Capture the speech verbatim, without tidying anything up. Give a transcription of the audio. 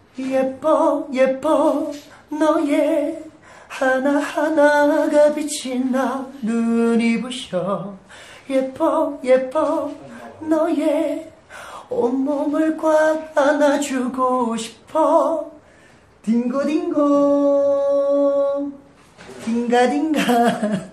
예뻐 예뻐 너의 하나하나가 빛이 나 눈이 부셔 예뻐 예뻐 너의 온몸을 꽉 안아주고 싶어 딩고딩고 딩가딩가